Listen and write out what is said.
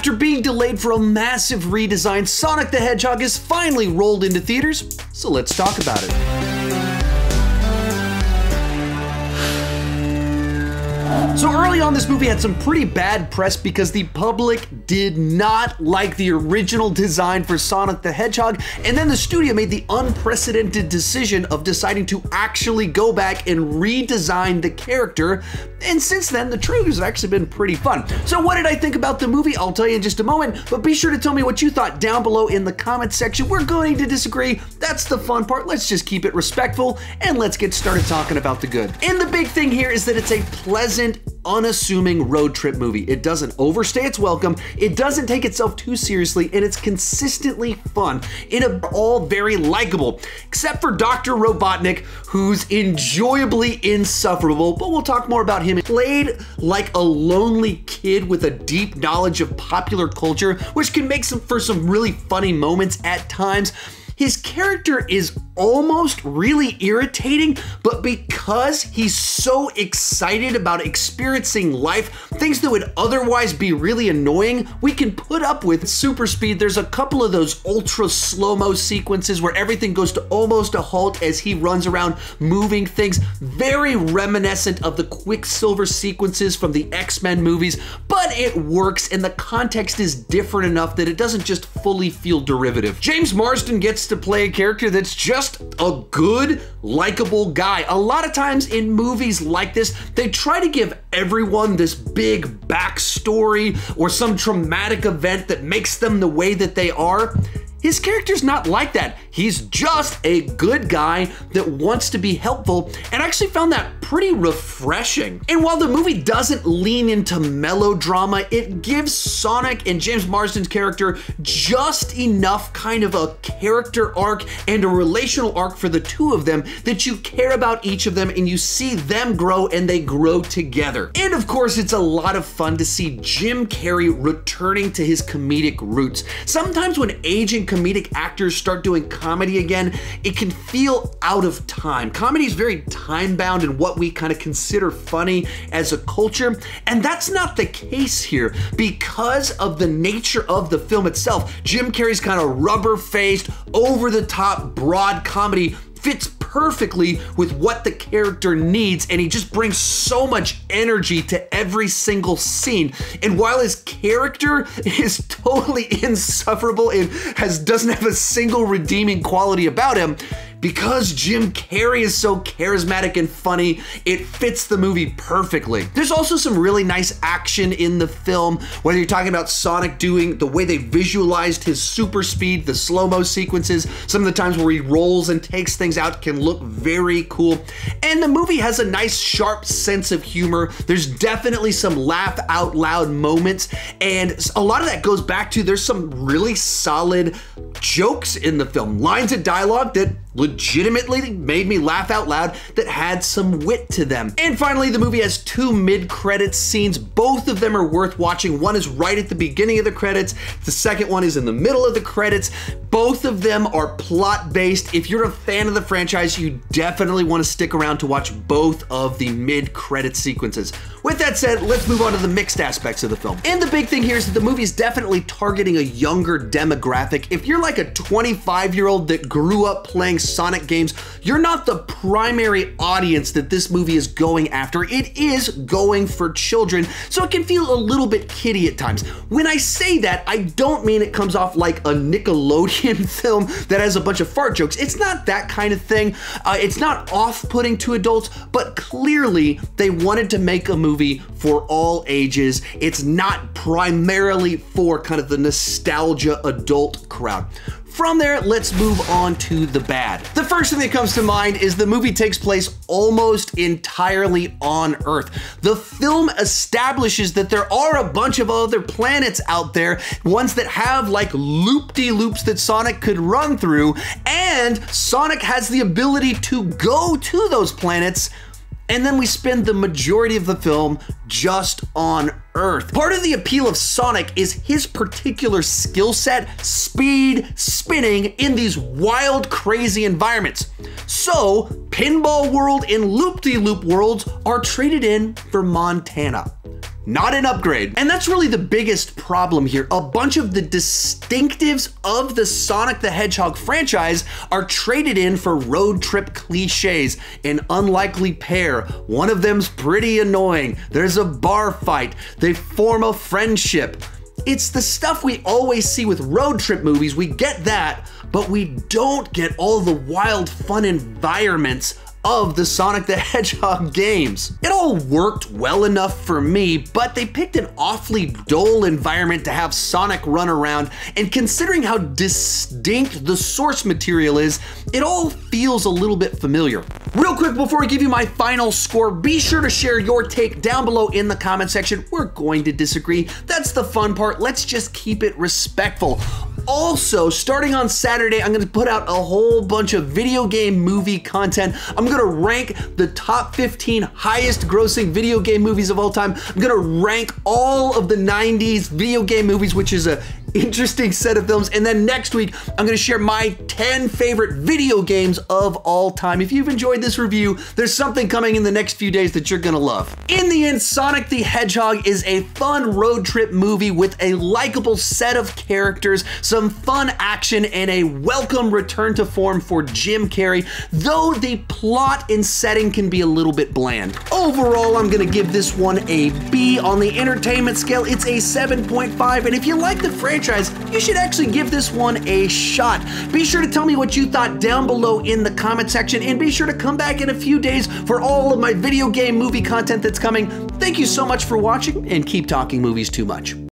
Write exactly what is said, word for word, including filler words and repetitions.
After being delayed for a massive redesign, Sonic the Hedgehog is finally rolled into theaters, so let's talk about it. So early on, this movie had some pretty bad press because the public did not like the original design for Sonic the Hedgehog, and then the studio made the unprecedented decision of deciding to actually go back and redesign the character, and since then, the trailers have actually been pretty fun. So what did I think about the movie? I'll tell you in just a moment, but be sure to tell me what you thought down below in the comments section. We're going to disagree. That's the fun part. Let's just keep it respectful, and let's get started talking about the good. And the big thing here is that it's a pleasant, unassuming road trip movie. It doesn't overstay its welcome, it doesn't take itself too seriously, and it's consistently fun. It's all very likable, except for Doctor Robotnik, who's enjoyably insufferable, but we'll talk more about him. Played like a lonely kid with a deep knowledge of popular culture, which can make some for some really funny moments at times. His character is almost really irritating, but because he's so excited about experiencing life, things that would otherwise be really annoying, we can put up with super speed. There's a couple of those ultra slow-mo sequences where everything goes to almost a halt as he runs around moving things, very reminiscent of the Quicksilver sequences from the X-Men movies, but it works and the context is different enough that it doesn't just fully feel derivative. James Marsden gets to play a character that's just a good, likable guy. A lot of times in movies like this, they try to give everyone this big backstory or some traumatic event that makes them the way that they are. His character's not like that. He's just a good guy that wants to be helpful, and I actually found that pretty refreshing. And while the movie doesn't lean into melodrama, it gives Sonic and James Marsden's character just enough kind of a character arc and a relational arc for the two of them that you care about each of them and you see them grow and they grow together. And of course, it's a lot of fun to see Jim Carrey returning to his comedic roots. Sometimes when aging comedic actors start doing comedy again, it can feel out of time. Comedy is very time-bound in what we kind of consider funny as a culture, and that's not the case here because of the nature of the film itself. Jim Carrey's kind of rubber-faced, over-the-top, broad comedy fits perfectly with what the character needs, and he just brings so much energy to every single scene. And while his character is totally insufferable and has doesn't have a single redeeming quality about him, because Jim Carrey is so charismatic and funny, it fits the movie perfectly. There's also some really nice action in the film, whether you're talking about Sonic doing the way they visualized his super speed, the slow-mo sequences, some of the times where he rolls and takes things out can look very cool. And the movie has a nice, sharp sense of humor. There's definitely some laugh out loud moments, and a lot of that goes back to there's some really solid jokes in the film, lines of dialogue that legitimately made me laugh out loud that had some wit to them. And finally, the movie has two mid-credits scenes. Both of them are worth watching. One is right at the beginning of the credits. The second one is in the middle of the credits. Both of them are plot-based. If you're a fan of the franchise, you definitely want to stick around to watch both of the mid-credit sequences. With that said, let's move on to the mixed aspects of the film. And the big thing here is that the movie is definitely targeting a younger demographic. If you're like a twenty-five-year-old that grew up playing Sonic games, you're not the primary audience that this movie is going after. It is going for children, so it can feel a little bit kiddie at times. When I say that, I don't mean it comes off like a Nickelodeon film that has a bunch of fart jokes. It's not that kind of thing. Uh, it's not off-putting to adults, but clearly they wanted to make a movie for all ages. It's not primarily for kind of the nostalgia adult crowd. From there, let's move on to the bad. The first thing that comes to mind is the movie takes place almost entirely on Earth. The film establishes that there are a bunch of other planets out there, ones that have like loop-de-loops that Sonic could run through, and Sonic has the ability to go to those planets, and then we spend the majority of the film just on Earth. Part of the appeal of Sonic is his particular skill set, speed, spinning in these wild, crazy environments. So, Pinball World and Loop-de-Loop worlds are traded in for Montana. not an upgrade. And that's really the biggest problem here. A bunch of the distinctives of the Sonic the Hedgehog franchise are traded in for road trip cliches. An unlikely pair. One of them's pretty annoying. There's a bar fight. They form a friendship. It's the stuff we always see with road trip movies. We get that, but we don't get all the wild, fun environments of the Sonic the Hedgehog games. It all worked well enough for me, but they picked an awfully dull environment to have Sonic run around, and considering how distinct the source material is, it all feels a little bit familiar. Real quick before I give you my final score, be sure to share your take down below in the comment section. We're going to disagree. That's the fun part. Let's just keep it respectful. Also, starting on Saturday, I'm gonna put out a whole bunch of video game movie content. I'm gonna rank the top fifteen highest grossing video game movies of all time. I'm gonna rank all of the nineties video game movies, which is a interesting set of films. And then next week, I'm gonna share my ten favorite video games of all time. If you've enjoyed this review, there's something coming in the next few days that you're gonna love. In the end, Sonic the Hedgehog is a fun road trip movie with a likable set of characters, some fun action, and a welcome return to form for Jim Carrey, though the plot and setting can be a little bit bland. Overall, I'm gonna give this one a B. On the entertainment scale, it's a seven point five, and if you like the franchise, you should actually give this one a shot. Be sure to tell me what you thought down below in the comment section, and be sure to come back in a few days for all of my video game movie content that's coming. Thank you so much for watching, and keep talking movies too much.